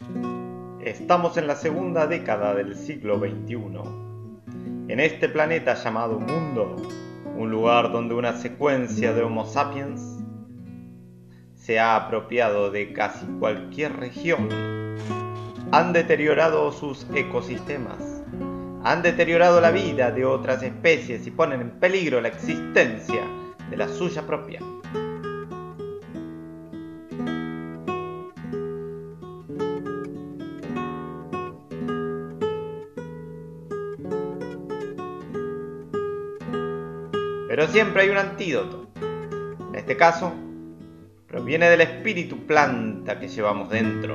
Estamos en la segunda década del siglo XXI. En este planeta llamado Mundo, un lugar donde una secuencia de Homo sapiens se ha apropiado de casi cualquier región. Han deteriorado sus ecosistemas, han deteriorado la vida de otras especies y ponen en peligro la existencia de la suya propia. Pero siempre hay un antídoto. En este caso, proviene del espíritu planta que llevamos dentro.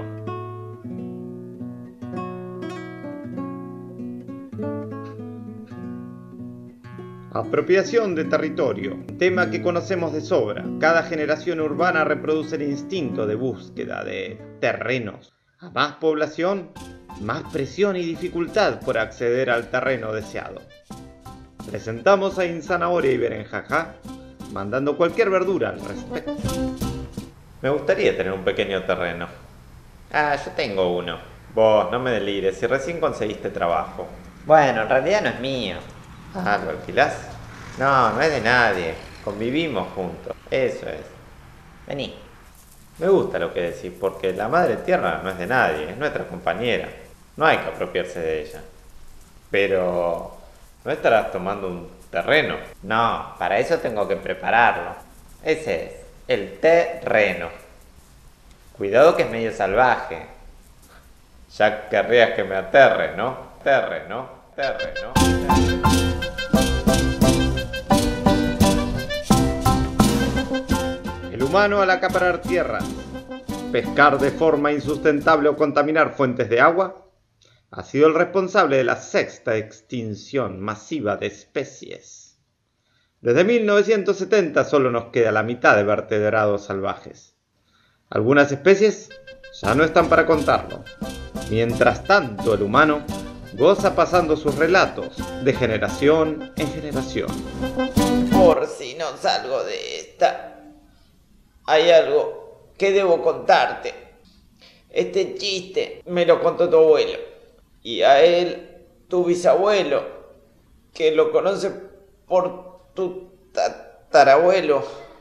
Apropiación de territorio, un tema que conocemos de sobra. Cada generación urbana reproduce el instinto de búsqueda de terrenos. A más población, más presión y dificultad por acceder al terreno deseado. Presentamos a Inzanahoria y Berenjajá, mandando cualquier verdura al respecto. Me gustaría tener un pequeño terreno. Yo tengo uno. Vos, no me delires, si recién conseguiste trabajo. Bueno, en realidad no es mío. ¿Lo alquilás? No es de nadie. Convivimos juntos. Eso es. Vení. Me gusta lo que decís, porque la madre tierra no es de nadie, es nuestra compañera. No hay que apropiarse de ella. Pero no estarás tomando un terreno. No, para eso tengo que prepararlo. Ese es, el terreno. Cuidado que es medio salvaje. Ya querrías que me aterre, ¿no? Terreno. El humano al acaparar tierras, pescar de forma insustentable o contaminar fuentes de agua, ha sido el responsable de la sexta extinción masiva de especies. Desde 1970 solo nos queda la mitad de vertebrados salvajes. Algunas especies ya no están para contarlo. Mientras tanto, el humano goza pasando sus relatos de generación en generación. Por si no salgo de esta, hay algo que debo contarte. Este chiste me lo contó tu abuelo. Y a él, tu bisabuelo, que lo conoce por tu tatarabuelo.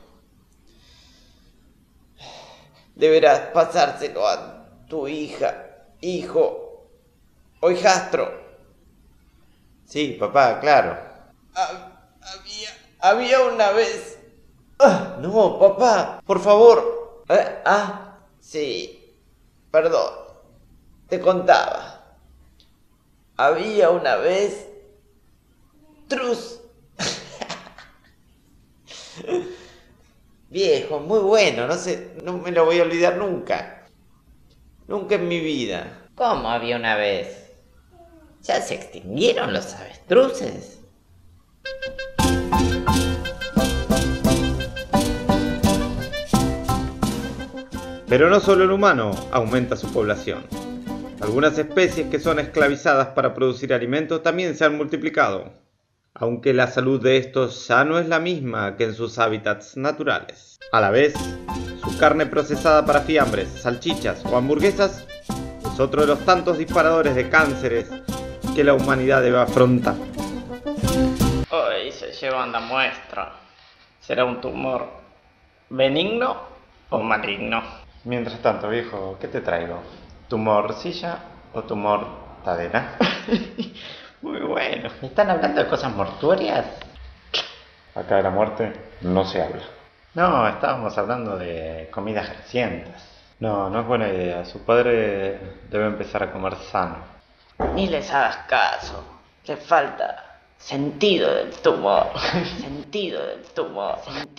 Deberás pasárselo a tu hija, hijo o hijastro. Sí, papá, claro. Había una vez... no, papá, por favor. Sí, perdón. Te contaba. Había una vez... Trus. Viejo, muy bueno, no me lo voy a olvidar nunca. Nunca en mi vida. ¿Cómo había una vez? ¿Ya se extinguieron los avestruces? Pero no solo el humano aumenta su población. Algunas especies que son esclavizadas para producir alimentos también se han multiplicado, aunque la salud de estos ya no es la misma que en sus hábitats naturales. A la vez, su carne procesada para fiambres, salchichas o hamburguesas es otro de los tantos disparadores de cánceres que la humanidad debe afrontar. Hoy se lleva una muestra. ¿Será un tumor benigno o maligno? Mientras tanto, viejo, ¿qué te traigo? ¿Tumorcilla o tumor tadera? Muy bueno. ¿Están hablando de cosas mortuorias? Acá de la muerte no se habla. No, estábamos hablando de comidas grasientas. No es buena idea. Su padre debe empezar a comer sano. Ni les hagas caso. Le falta sentido del tumor. Sentido del tumor.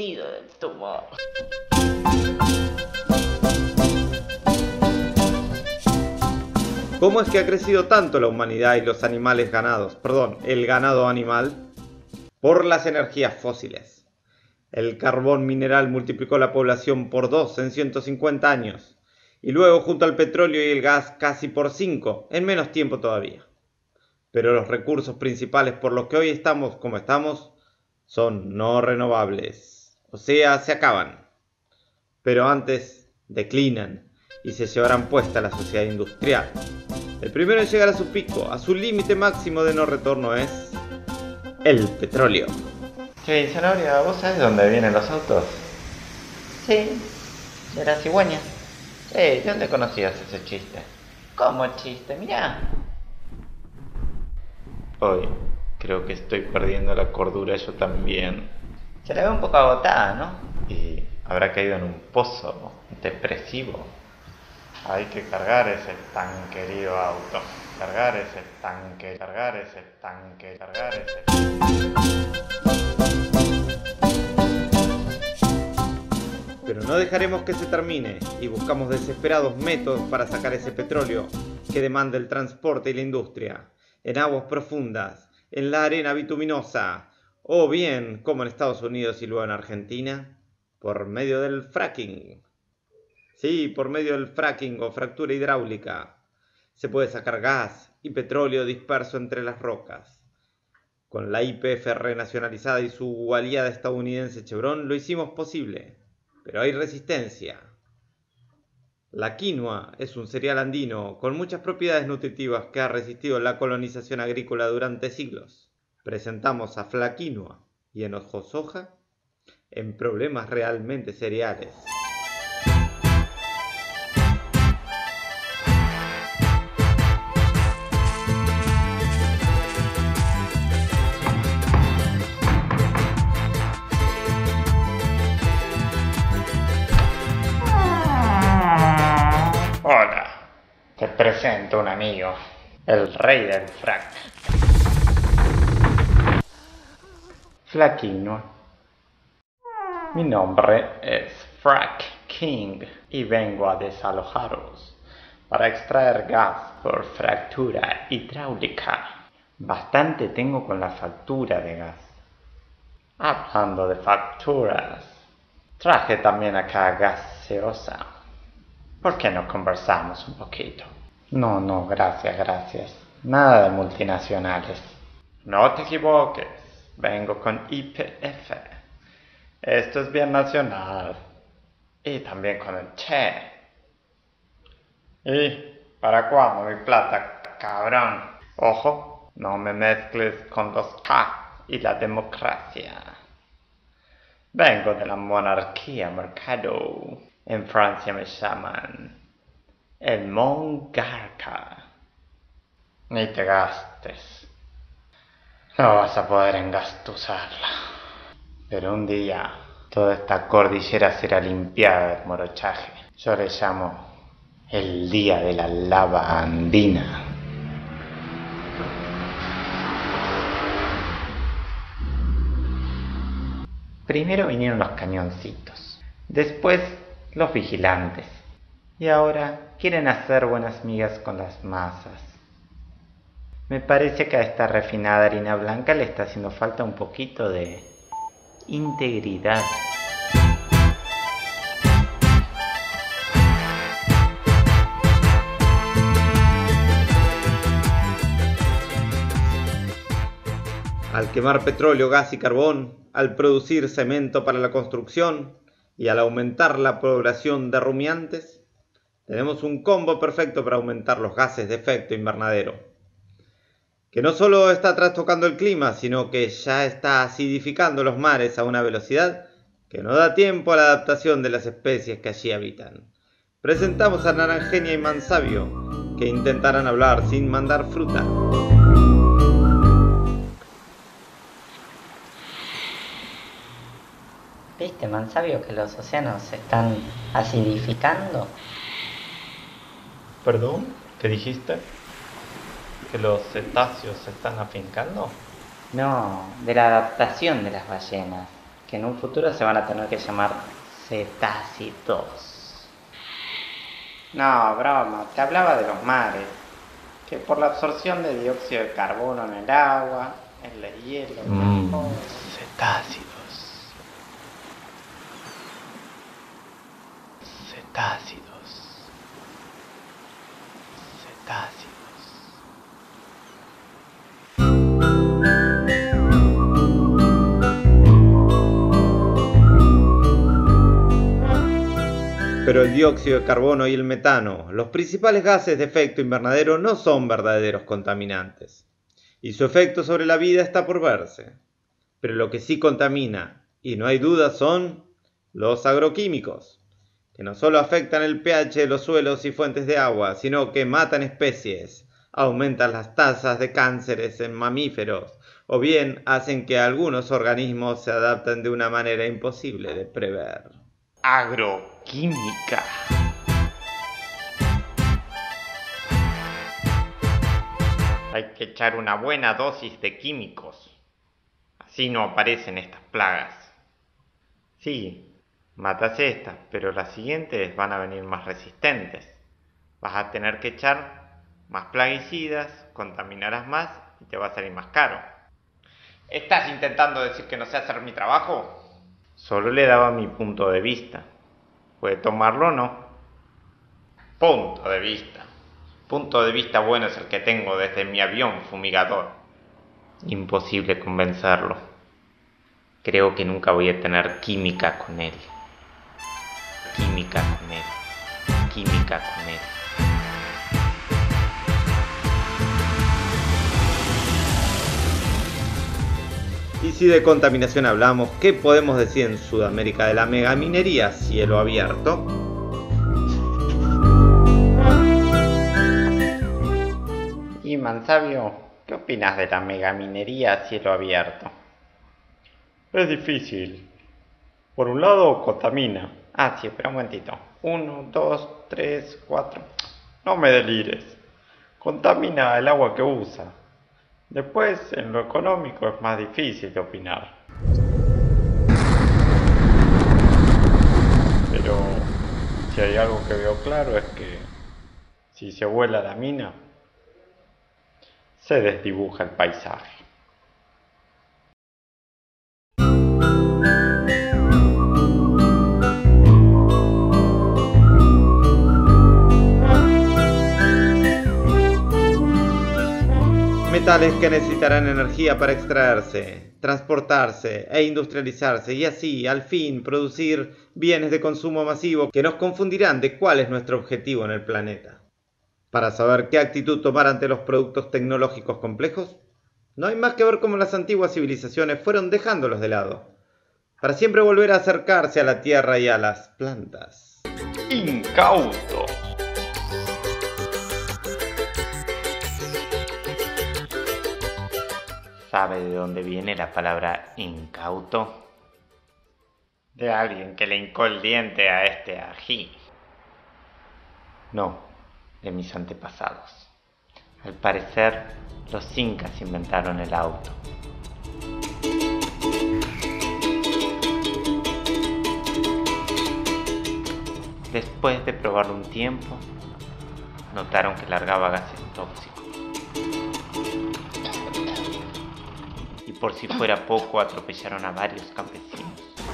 ¿Cómo es que ha crecido tanto la humanidad y los animales ganados? El ganado animal, por las energías fósiles. El carbón mineral multiplicó la población por 2 en 150 años, y luego junto al petróleo y el gas casi por 5 en menos tiempo todavía. Pero los recursos principales por los que hoy estamos como estamos son no renovables, o sea, se acaban. Pero antes declinan y se llevarán puesta la sociedad industrial. El primero en llegar a su pico, a su límite máximo de no retorno, es el petróleo. Sí, Zanahoria, ¿vos sabés dónde vienen los autos? Sí, de la cigüeña. Sí, ¿dónde conocías ese chiste? ¿Cómo chiste? Mirá. Hoy creo que estoy perdiendo la cordura yo también. Se la ve un poco agotada, ¿no? Y habrá caído en un pozo depresivo. Hay que cargar ese tan querido auto. Cargar ese tanque, cargar ese tanque, cargar ese... Pero no dejaremos que se termine y buscamos desesperados métodos para sacar ese petróleo que demanda el transporte y la industria, en aguas profundas, en la arena bituminosa, o bien, como en Estados Unidos y luego en Argentina, por medio del fracking. Sí, por medio del fracking o fractura hidráulica, se puede sacar gas y petróleo disperso entre las rocas. Con la YPF renacionalizada y su aliada estadounidense Chevron lo hicimos posible, pero hay resistencia. La quinoa es un cereal andino con muchas propiedades nutritivas que ha resistido la colonización agrícola durante siglos. Presentamos a Flaquinoa y Enojo Soja en problemas realmente cereales. Hola, te presento un amigo, el rey del frac. Flaquino. Mi nombre es Frac King y vengo a desalojaros para extraer gas por fractura hidráulica. Bastante tengo con la factura de gas. Hablando de facturas, traje también acá gaseosa. ¿Por qué no conversamos un poquito? No, gracias. Nada de multinacionales. No te equivoques, vengo con YPF. Esto es bien nacional. Y también con el Che. ¿Y para cuándo mi plata, cabrón? Ojo, no me mezcles con los K y la democracia. Vengo de la monarquía mercado. En Francia me llaman el monarca. Ni te gastes. No vas a poder engastusarla. Pero un día toda esta cordillera será limpiada del morochaje. Yo le llamo el día de la lava andina. Primero vinieron los cañoncitos. Después los vigilantes. Y ahora quieren hacer buenas migas con las masas. Me parece que a esta refinada harina blanca le está haciendo falta un poquito de integridad. Al quemar petróleo, gas y carbón, al producir cemento para la construcción y al aumentar la población de rumiantes, tenemos un combo perfecto para aumentar los gases de efecto invernadero, que no solo está trastocando el clima, sino que ya está acidificando los mares a una velocidad que no da tiempo a la adaptación de las especies que allí habitan. Presentamos a Narangenia y Mansabio, que intentarán hablar sin mandar fruta. ¿Viste, Mansabio, que los océanos se están acidificando? ¿Perdón? ¿Qué dijiste? ¿Que los cetáceos se están afincando? No, de la adaptación de las ballenas, que en un futuro se van a tener que llamar cetácidos. No, broma, te hablaba de los mares, que por la absorción de dióxido de carbono en el agua, el hielo... Cetácidos. Pero el dióxido de carbono y el metano, los principales gases de efecto invernadero, no son verdaderos contaminantes, y su efecto sobre la vida está por verse. Pero lo que sí contamina, y no hay duda, son los agroquímicos, que no solo afectan el pH de los suelos y fuentes de agua, sino que matan especies, aumentan las tasas de cánceres en mamíferos, o bien hacen que algunos organismos se adapten de una manera imposible de prever. Agroquímica. Hay que echar una buena dosis de químicos. Así no aparecen estas plagas. Sí, matas estas, pero las siguientes van a venir más resistentes. Vas a tener que echar más plaguicidas, contaminarás más y te va a salir más caro. ¿Estás intentando decir que no sé hacer mi trabajo? Solo le daba mi punto de vista. ¿Puede tomarlo o no? Punto de vista. Punto de vista bueno es el que tengo desde mi avión fumigador. Imposible convencerlo. Creo que nunca voy a tener química con él. Química con él. Química con él. Y si de contaminación hablamos, ¿qué podemos decir en Sudamérica de la megaminería a cielo abierto? Y Mansabio, ¿qué opinas de la megaminería a cielo abierto? Es difícil. Por un lado, contamina. Ah, sí, espera un momentito. 1, 2, 3, 4. No me delires. Contamina el agua que usa. Después, en lo económico es más difícil de opinar. Pero si hay algo que veo claro es que si se vuela la mina, se desdibuja el paisaje. Metales que necesitarán energía para extraerse, transportarse e industrializarse y así, al fin, producir bienes de consumo masivo que nos confundirán de cuál es nuestro objetivo en el planeta. Para saber qué actitud tomar ante los productos tecnológicos complejos, no hay más que ver cómo las antiguas civilizaciones fueron dejándolos de lado, para siempre volver a acercarse a la tierra y a las plantas. Incauto. ¿Sabe de dónde viene la palabra incauto? De alguien que le hincó el diente a este ají. No, de mis antepasados. Al parecer, los incas inventaron el auto. Después de probarlo un tiempo, notaron que largaba gases tóxicos. Y por si fuera poco, atropellaron a varios campesinos.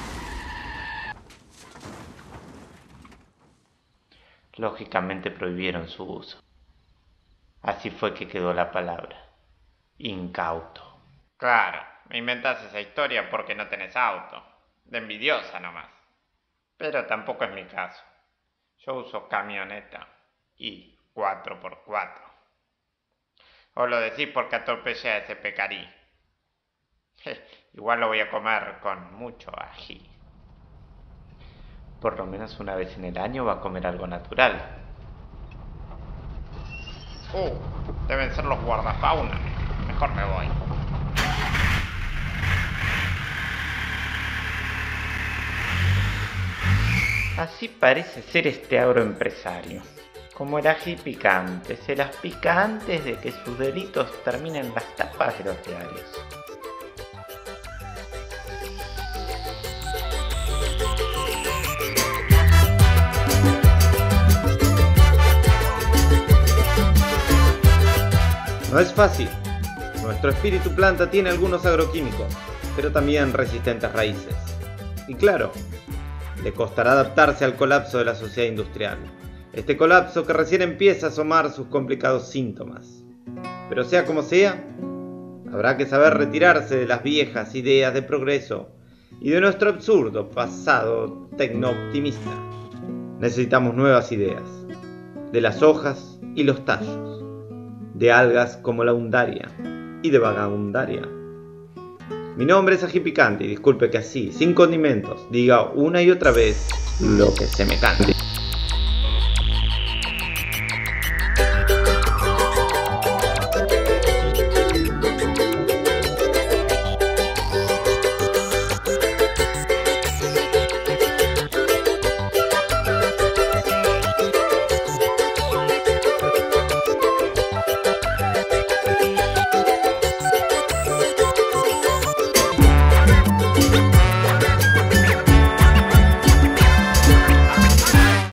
Lógicamente prohibieron su uso. Así fue que quedó la palabra, incauto. Claro, me inventás esa historia porque no tenés auto. De envidiosa nomás. Pero tampoco es mi caso. Yo uso camioneta y 4x4. O lo decís porque atropellé a ese pecarí. Igual lo voy a comer con mucho ají. Por lo menos una vez en el año va a comer algo natural. Deben ser los guardafauna. Mejor me voy. Así parece ser este agroempresario. Como el ají picante, se las pica antes de que sus delitos terminen en las tapas de los diarios. No es fácil. Nuestro espíritu planta tiene algunos agroquímicos, pero también resistentes raíces. Y claro, le costará adaptarse al colapso de la sociedad industrial. Este colapso que recién empieza a asomar sus complicados síntomas. Pero sea como sea, habrá que saber retirarse de las viejas ideas de progreso y de nuestro absurdo pasado tecno-optimista. Necesitamos nuevas ideas, de las hojas y los tallos, de algas como la undaria y de vagabundaria. Mi nombre es Ají Picante y disculpe que así, sin condimentos, diga una y otra vez lo que se me cante.